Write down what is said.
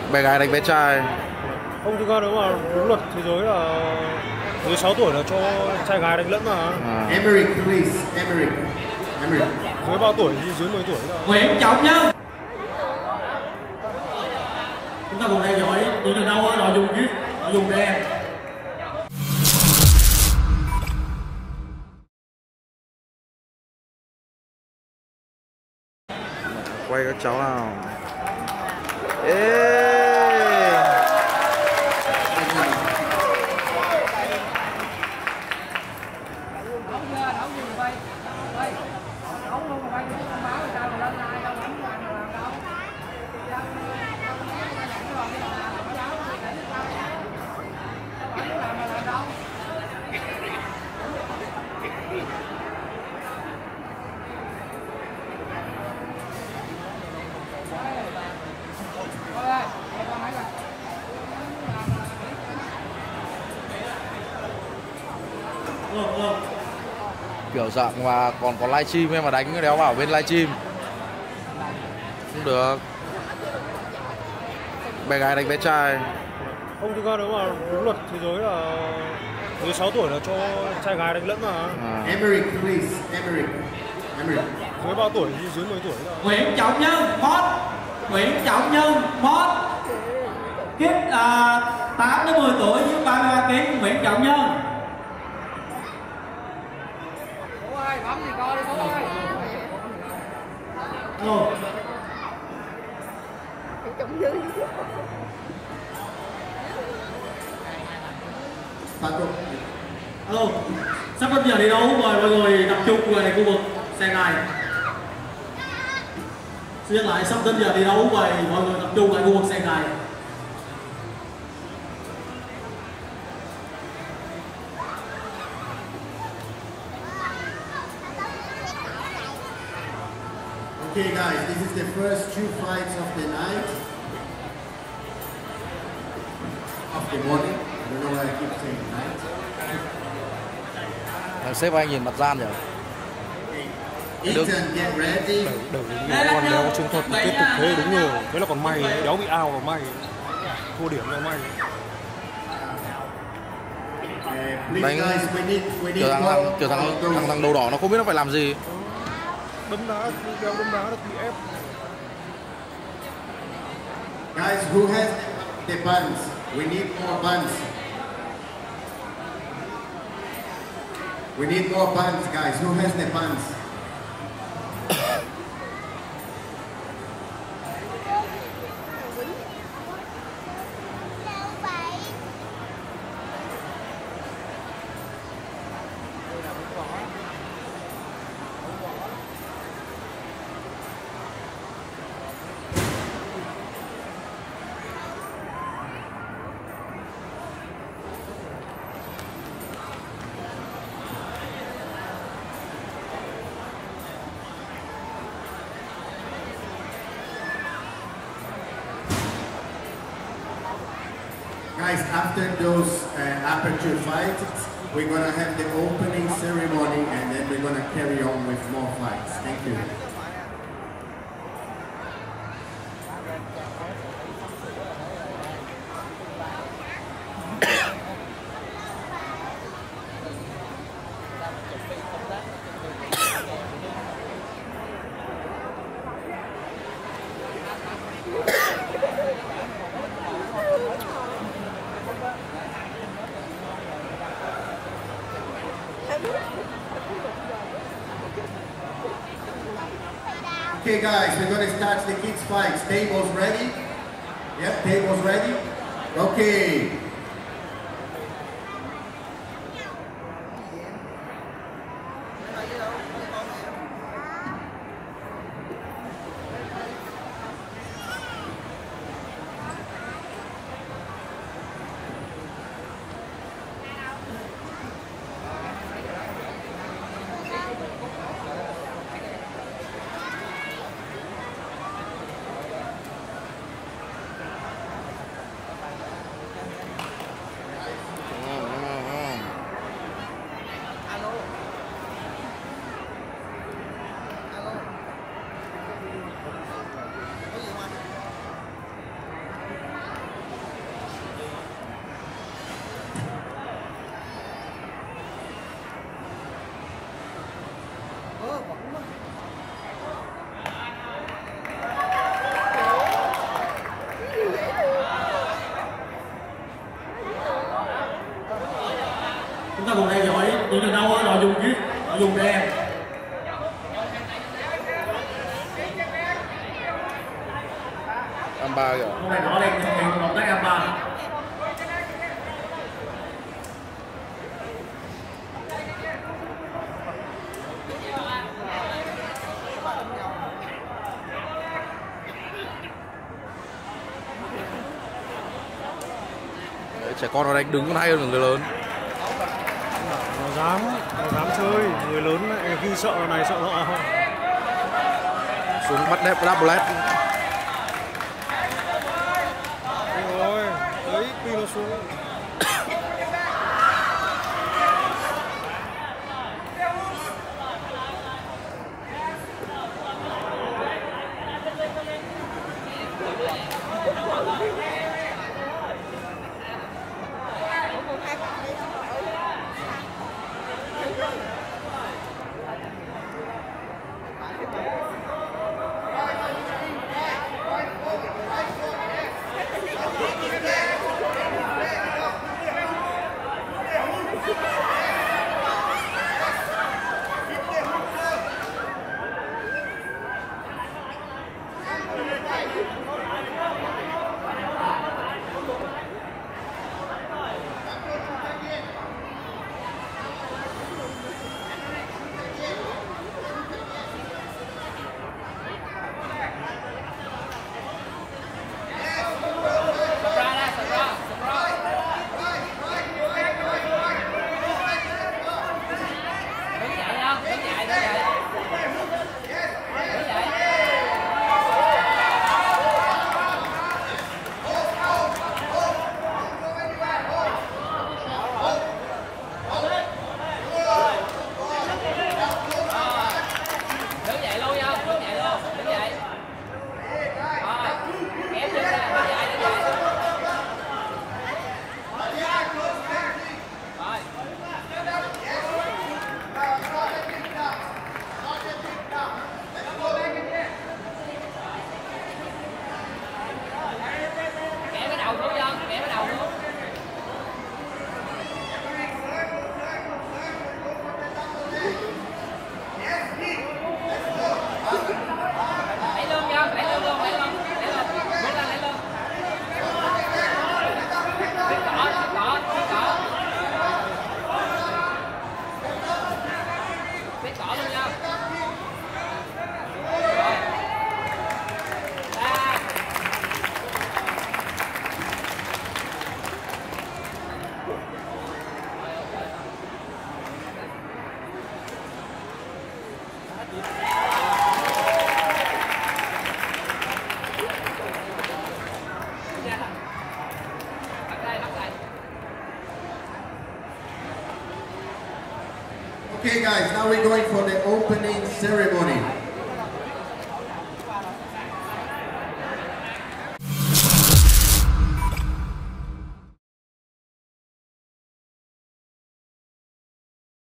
Bé gái đánh bé trai. Không, thực ra nếu mà đúng luật thế giới là dưới 6 tuổi là cho trai gái đánh lẫn mà. Emerick, please. Emerick. Dưới bao tuổi thì dưới 10 tuổi là. Nguyễn Trọng Nhân. Chúng ta cùng theo dõi những trận đấu ở nội dung dưới, nội dung đen. Quay các cháu nào. Ê! Kiểu dạng mà còn có livestream em mà đánh đéo vào bên livestream không được. Bé gái đánh bé trai. Không, thực ra nếu mà đúng luật thế giới là dưới 6 tuổi là cho trai gái đánh lẫn mà. Emerick, please. Emerick. Dưới bao tuổi thì dưới 10 tuổi là. Nguyễn Trọng Nhân, Nguyễn Trọng Nhân, Kích 8 đến 10 tuổi với 33 kg, Nguyễn Trọng Nhân. Bấm gì coi đi bố ơi. Alo, sắp đến giờ đi đấu, mời mọi người tập trung về khu vực sàn này. Xin nhắc lại, sắp đến giờ đi đấu, mời mọi người tập trung tại khu vực sàn này. Okay, guys, this is the first 2 fights of the night, of the morning. I don't know why I keep saying night. Thằng sếp anh nhìn mặt gian nhỉ? Ethan, get ready. Đẩy nhiều con đéo chiến thuật tiếp tục thế đúng rồi. Thế là còn may, đéo bị ao là may. Thua điểm là may. Đánh kiểu thằng đầu đỏ nó không biết nó phải làm gì. Đấm đá, đéo đấm đá được bị ép. Guys, who has the buns? We need more buns. We need more buns, guys. Who has the buns? Guys, after those aperture fights, we're gonna have the opening ceremony and then we're gonna carry on with more fights. Thank you. Okay guys, we're going to start the kids fights. Tables ready? Yep, tables ready? Okay. dùng đen. Amba kìa. Không phải nói lên thực hiện động tác Amba. Đấy, trẻ con nó đánh đứng còn hay hơn người lớn. Nó dám chơi, người lớn lại khi sợ này sợ nọ. Xuống bắt đép double. Rồi, đấy khi nó xuống. Okay guys, now we're going for the opening ceremony.